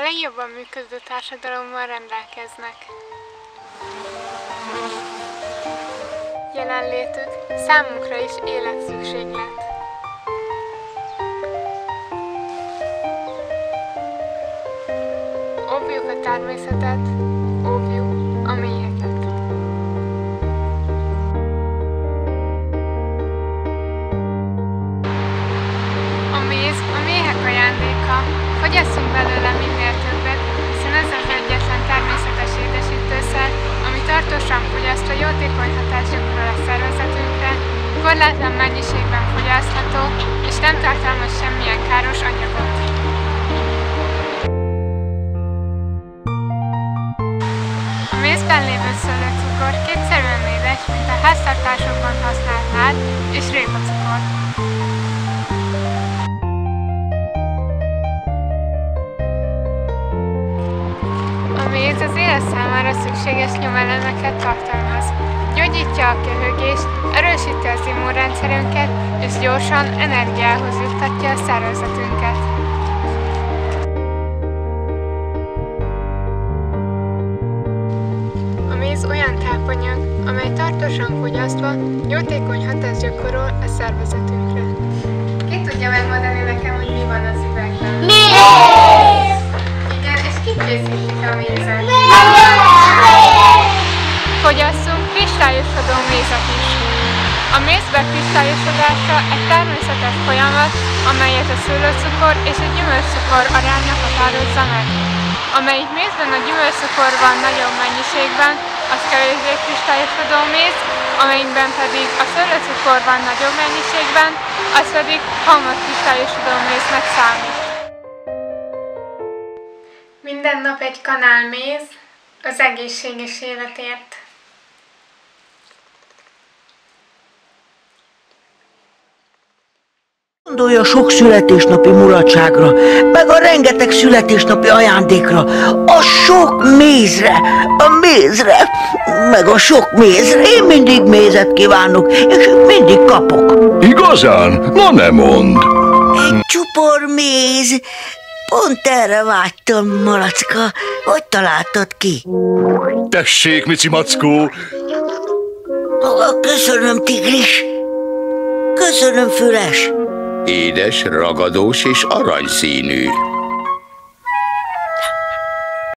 legjobban működő társadalommal rendelkeznek. Jelenlétük számunkra is életszükséglet. Óvjuk a természetet, óvjuk a méheket. A méz a méhek ajándéka. Fogyasszunk belőle minél többet, hiszen ez az egyetlen természetes édesítőszer, ami tartósan fogyasztva jótékony hatást gyakorol a szervezetünkre, korlátlan mennyiségben fogyasztható, és nem tartalmaz semmilyen káros anyagot. A mézben lévő szőlőcukor kétszerűen édes, mint a háztartásokban használt lád és répacukor. A méz az élet számára szükséges nyomelemeket tartalmaz. Gyógyítja a köhögést, erősíti az immunrendszerünket, és gyorsan energiához juttatja a szervezetünket. A méz olyan tápanyag, amely tartósan fogyasztva jótékony hatást gyakorol a szervezetünkre. Ki tudja megmondani nekem, hogy mi van az üvegben? Méz! Igen, és ki készítik a mézet? Fogyasszunk kristályosodó mézet is. A méz bekristályosodása egy természetes folyamat, amelyet a szőlőcukor és a gyümölcscukor aránya határozza meg. Amelyik mézben a gyümölcscukor van nagyobb mennyiségben, az kevésbé kristályosodó méz, amelyikben pedig a szőlőcukor van nagyobb mennyiségben, az pedig hamar kristályosodó méznek számít. Minden nap egy kanál méz az egészséges életért. Gondolj a sok születésnapi mulatságra, meg a rengeteg születésnapi ajándékra, a sok mézre, meg a sok mézre. Én mindig mézet kívánok, és mindig kapok. Igazán? Na ne mondd! Egy csupor méz. Pont erre vágytam, Malacka. Hogy találtad ki? Tessék, Mici Mackó! Köszönöm, Tigris. Köszönöm, Füles. Édes, ragadós és aranyszínű.